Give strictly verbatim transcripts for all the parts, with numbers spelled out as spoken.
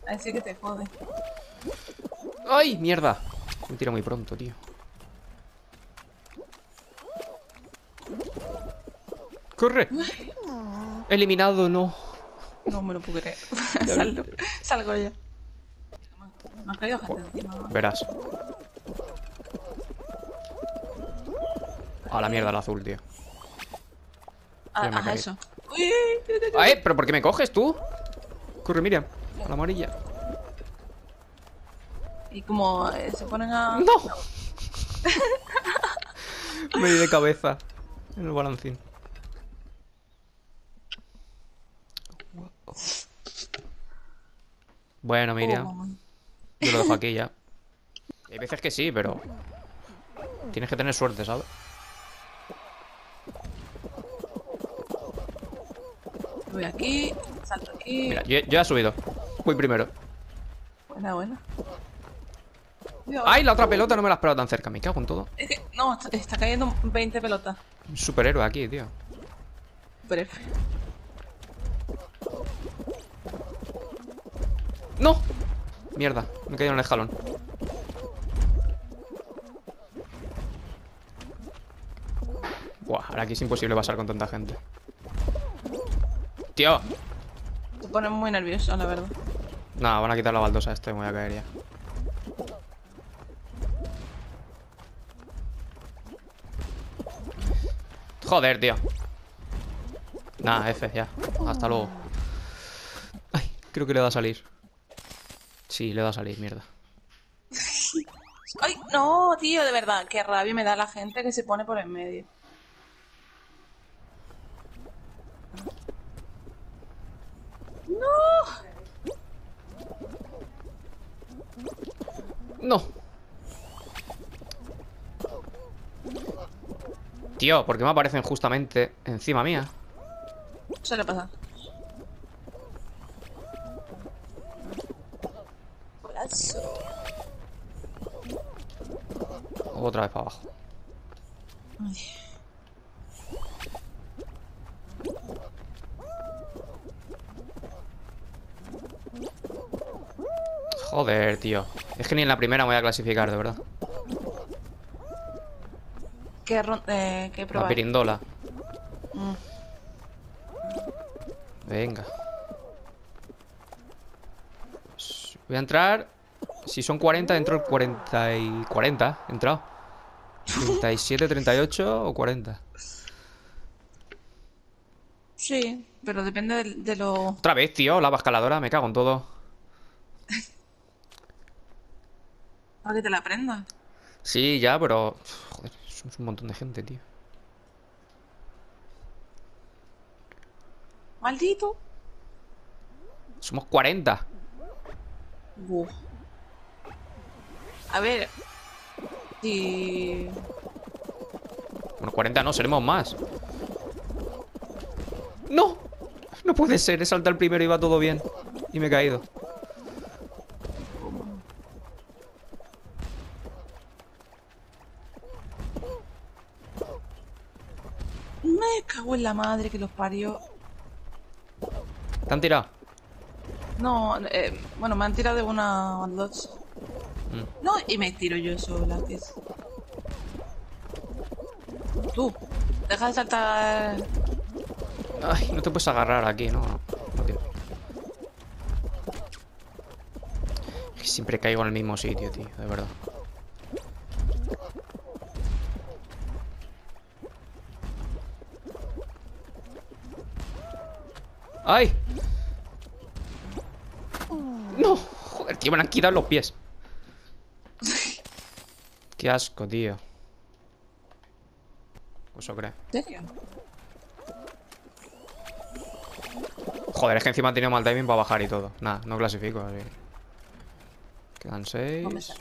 Así que te jode. ¡Ay, mierda! Me tira muy pronto, tío. ¡Corre! Eliminado, no. No me lo puedo creer. Salgo, salgo ya. Me ha caído gente encima. Verás. A la mierda el azul, tío. Ah, Ya me haz caí. eso. Uy, uy, uy, uy. ¡Ay! ¿Pero por qué me coges tú? Corre, Miriam. A la amarilla. Y como eh, se ponen a... ¡No! Me di de cabeza en el balancín. Bueno, Oh, Miriam, mamá. yo lo dejo aquí ya. Hay veces que sí, pero tienes que tener suerte, ¿sabes? Voy aquí, salto aquí. Mira, yo, yo ya he subido. Voy primero. Buena, buena. Dios. ¡Ay, la otra pelota no me la esperaba tan cerca! Me cago en todo. Es que, no, está, está cayendo veinte pelotas. Un superhéroe aquí, tío. Pero F. ¡No! Mierda, me he caído en el escalón. Buah, ahora aquí es imposible pasar con tanta gente. Tío. Se pone muy nervioso, la verdad. Nada, van a quitar la baldosa a este y me voy a caer ya. Joder, tío. Nah, F, ya. Hasta luego. Ay, creo que le da a salir. Sí, le da a salir, mierda. Ay, no, tío, de verdad, qué rabia me da la gente que se pone por en medio. No. Tío, ¿por qué me aparecen justamente encima mía? Suele pasar. Golazo. Otra vez para abajo. Ay. Joder, tío. Es que ni en la primera me voy a clasificar, de verdad. ¿Qué, ron- eh, qué La probar? pirindola. Mm. Venga. Voy a entrar. Si son cuarenta, entro el cuarenta y... cuarenta, he entrado. treinta y siete, treinta y ocho o cuarenta. Sí, pero depende de, de lo... Otra vez, tío, la escaladora, me cago en todo. Para que te la aprendas. Sí, ya, pero... Joder, somos un montón de gente, tío. Maldito. Somos cuarenta. Uf. A ver. Si... Bueno, cuarenta no, seremos más. ¡No! No puede ser, he saltado el primero y va todo bien. Y me he caído. Me cago en la madre que los parió. ¿Te han tirado? No, eh, bueno, me han tirado de una baldosa. Mm. No, y me tiro yo sola, que es... Tú, deja de saltar... Ay, no te puedes agarrar aquí, ¿no? No, no tiene. Es que siempre caigo en el mismo sitio, tío, de verdad. ¡Ay! ¡No! Joder, tío, me han quitado los pies. Qué asco, tío. Eso creo. ¿En serio? Joder, es que encima han tenido mal timing para bajar y todo. Nada, no clasifico, así. Quedan seis.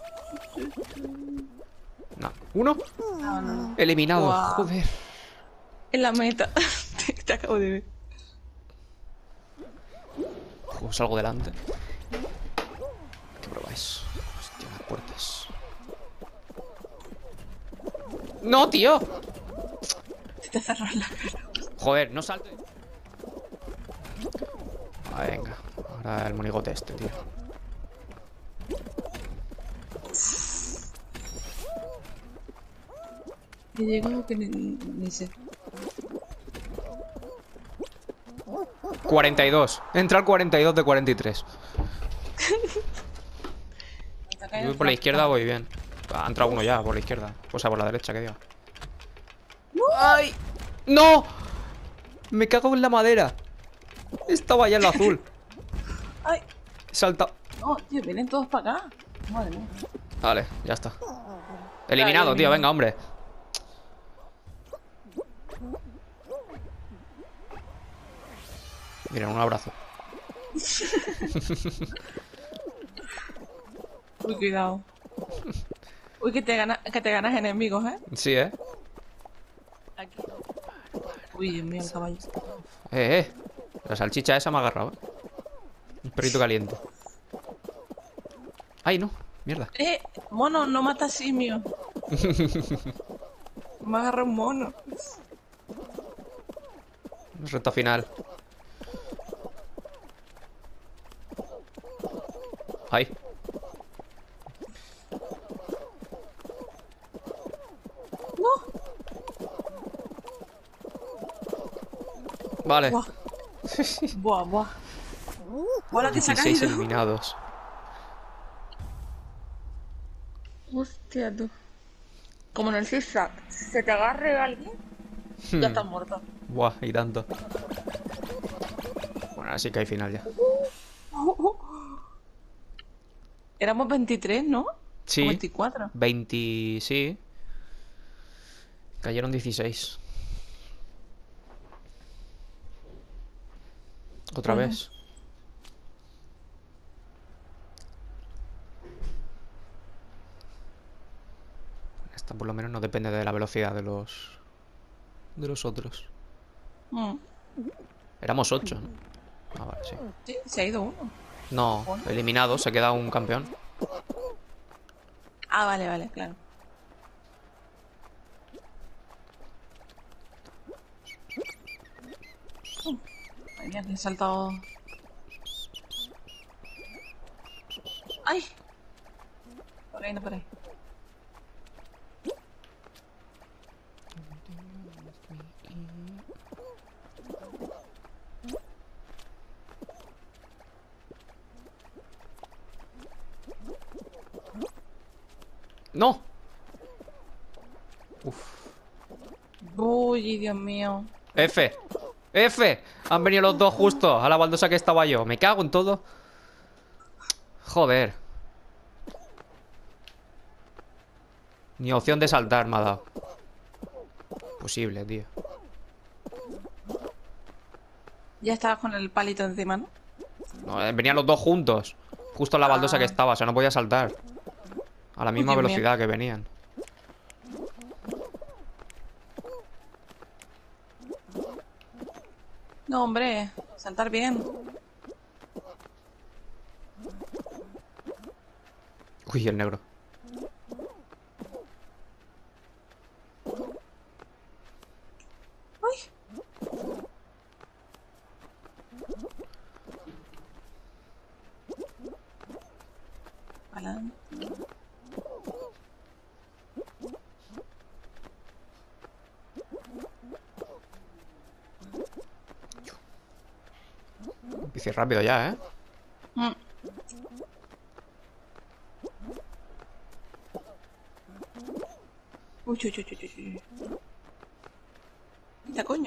No. ¿Uno? No, no. Eliminado. Guau. Joder. En la meta. te, te acabo de ver. Joder, salgo delante. ¿Qué probáis? Hostia, las puertas. ¡No, tío! Se te cerró la cara. Joder, no salte. Ah, venga. Ahora el monigote este, tío. Que llego que ni, ni sé. cuarenta y dos. Entra al cuarenta y dos de cuarenta y tres. Yo voy por la izquierda, voy bien. Ha entrado uno ya por la izquierda. O sea, por la derecha, que diga. ¡No! ¡Ay! ¡No! Me cago en la madera. Estaba ya en lo azul. ¡Ay! Salta. No, tío, vienen todos para acá. Madre mía. Vale, ya está. Eliminado, tío, venga, hombre. Mira, un abrazo. Uy, cuidado. Uy, que te, gana, que te ganas enemigos, ¿eh? Sí, ¿eh? Aquí. Uy, Dios mío, el caballo. Eh, eh. La salchicha esa me ha agarrado, ¿eh? Un perrito caliente. Ay, no. Mierda. Eh, mono, no mata simio. Me agarra un mono. Recta final. Ay. No. Vale. Buah. Buah, buah. Buah, la que se ha dieciséis caído. eliminados. Hostia, tú. Como en el zigzag. Se te agarre alguien, ya estás muerto. Buah, y tanto. Bueno, así que hay final ya. Éramos veintitrés, ¿no? Sí. O veinticuatro. veinte, sí. Cayeron dieciséis. Otra Bueno. vez. Esta por lo menos no depende de la velocidad de los... De los otros. Mm. Éramos ocho, ¿no? Ah, vale, sí. Sí, se ha ido uno. No, eliminado, se queda un campeón. Ah, vale, vale, claro. Uh, Ay, mierda, he saltado. ¡Ay! Por ahí, no por ahí. ¡No! Uf. Uy, Dios mío. F. F. Han venido los dos justo a la baldosa que estaba yo. Me cago en todo. Joder. Ni opción de saltar me ha dado. Posible, tío. Ya estabas con el palito encima, ¿no? No, eh, venían los dos juntos. Justo en la baldosa Ah. que estaba. O sea, no podía saltar. A la misma Dios mío. velocidad que venían. No, hombre. Saltar bien. Uy, el negro. Uy. Adelante. Empiece rápido ya, ¿eh? Mm. Uy, uy, uy, uy, uy, uy. Quita, coño.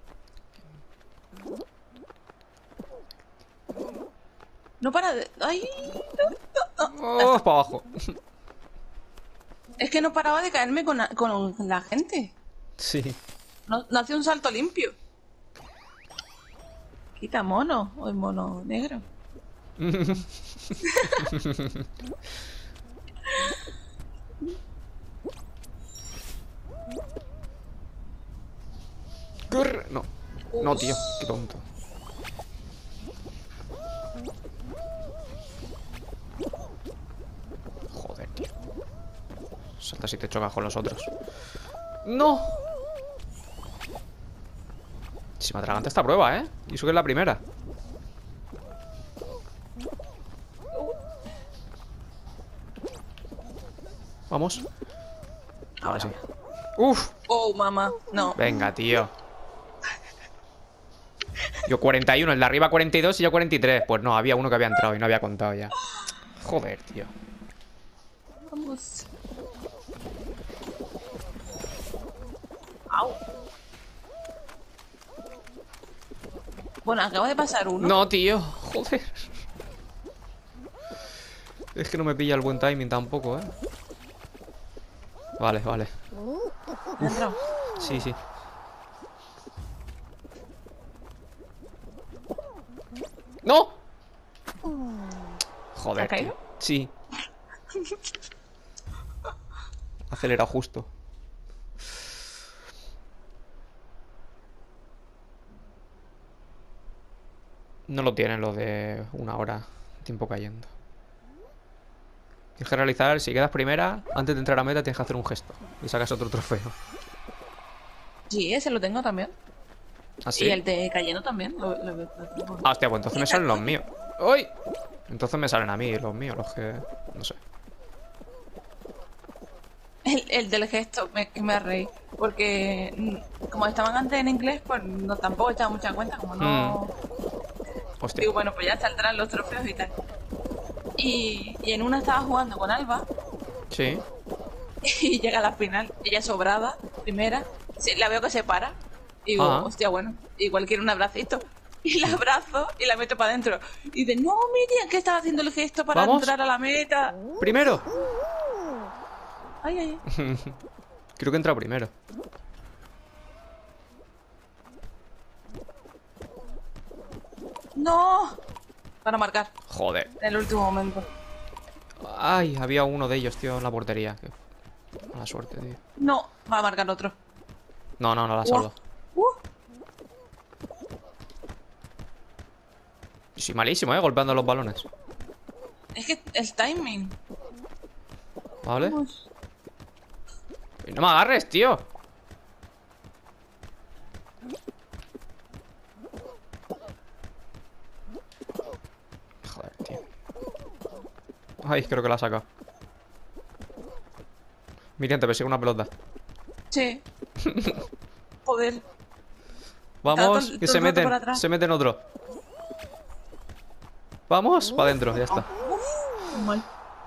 No para de... ¡Ay! No, no, no. Oh, para abajo. Es que no paraba de caerme con la, con la gente. Sí. No, no hace un salto limpio. Quita mono. O el mono negro. Corre. No. No, tío. Qué tonto. Joder, tío. Salta si te chocas con los otros. ¡No! Si me atraganta esta prueba, ¿eh? Y eso que es la primera. Vamos. Ahora sí. Uf. Oh, mamá. No. Venga, tío. Yo cuarenta y uno, el de arriba cuarenta y dos y yo cuarenta y tres. Pues no, había uno que había entrado y no había contado ya. Joder, tío. Vamos. Au. Bueno, acaba de pasar uno. No, tío. Joder. Es que no me pilla el buen timing tampoco, ¿eh? Vale, vale. ¿Ha entrado? Sí, sí. ¡No! Joder, ¿Ha caído? tío. Sí. Acelera justo. No lo tienen lo de una hora. Tiempo cayendo. Tienes que realizar, si quedas primera, antes de entrar a meta tienes que hacer un gesto. Y sacas otro trofeo. Sí, ese lo tengo también. ¿Así? Y el de cayendo también. Lo, lo- lo tengo. Ah, hostia, pues entonces me salen los míos. ¡Uy! Entonces me salen a mí los míos, los que... No sé. El, el del gesto me, que me reí. Porque mm, como estaban antes en inglés, pues no, tampoco echaba mucha cuenta. Como no. Hostia. Digo, bueno, pues ya saldrán los trofeos y tal. Y, y en una estaba jugando con Alba. Sí. Y llega a la final. Ella sobrada, primera. Sí, la veo que se para. Y digo, Ah. hostia, bueno, igual quiere un abracito. Y la abrazo y la meto para adentro. Y dice, no, Miriam, que estaba haciendo el gesto para ¿Vamos? entrar a la meta. ¡Primero! Ay, ay, ay. Creo que he entrado primero. No. Para marcar. Joder. En el último momento. Ay, había uno de ellos, tío, en la portería. Qué mala suerte, tío. No, va a marcar otro. No, no, no la salvo. Uh, Soy malísimo, eh, golpeando los balones. es que el timing. ¿Vale? Vamos. Y no me agarres, tío. Joder, tío. Ay, creo que la ha sacado. Miriam, te persigue una pelota. Sí. Joder. Vamos, Está todo- que todo se el rato por meten. atrás. Se meten otro. Vamos, para adentro, ya está. Mal.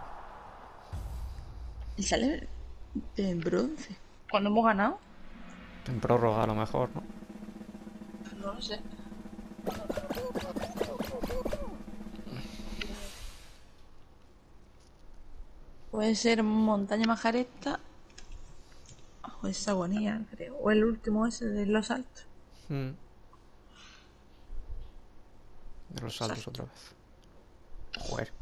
Y sale en bronce. ¿Cuándo hemos ganado? En prórroga, a lo mejor, ¿no? No lo sé. Puede ser Montaña Majareta. O esa agonía, creo. O el último ese de los altos. Mm. De los saltos otra vez. Joder.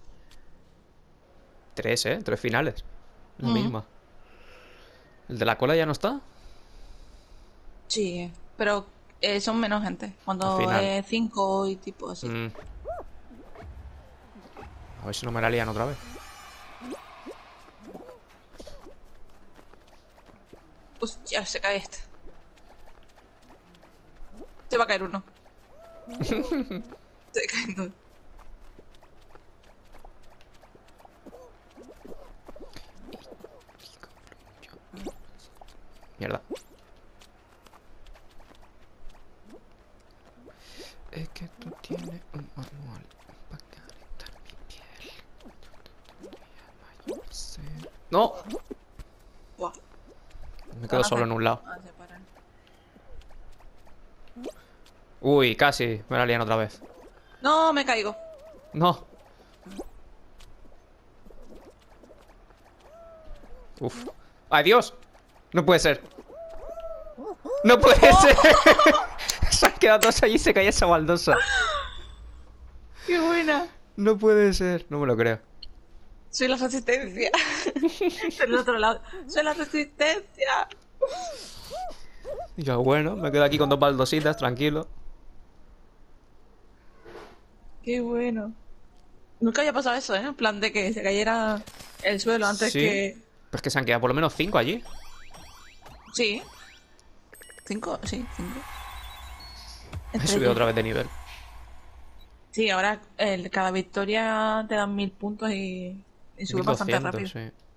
Tres, ¿eh? Tres finales. La Mm. misma. ¿El de la cola ya no está? Sí, pero eh, son menos gente. Cuando Al final. es cinco y tipo así. Mm. A ver si no me la lían otra vez. Hostia, se cae este. Se va a caer uno. Se cae dos. Mierda. Es que tú tienes un manual para calentar mi piel. ¡No! Buah. Me quedo solo en un lado. Ah, se paran. Uy, casi. Me la lían otra vez. No, me caigo. No. Uf. ¡Adiós! No puede ser. ¡No puede ser! Se han quedado todos allí y se cae esa baldosa. ¡Qué buena! No puede ser. No me lo creo. Soy la resistencia. Del otro lado. Soy la resistencia. Y yo, bueno, me quedo aquí con dos baldositas, tranquilo. Qué bueno. Nunca había pasado eso, ¿eh? En plan de que se cayera el suelo antes Sí. que... Pues que se han quedado por lo menos cinco allí. Sí. ¿Cinco? Sí, cinco. He subido otra vez de nivel. Sí, ahora el- cada victoria te dan mil puntos y, y sube mil bastante doscientos, rápido. sí.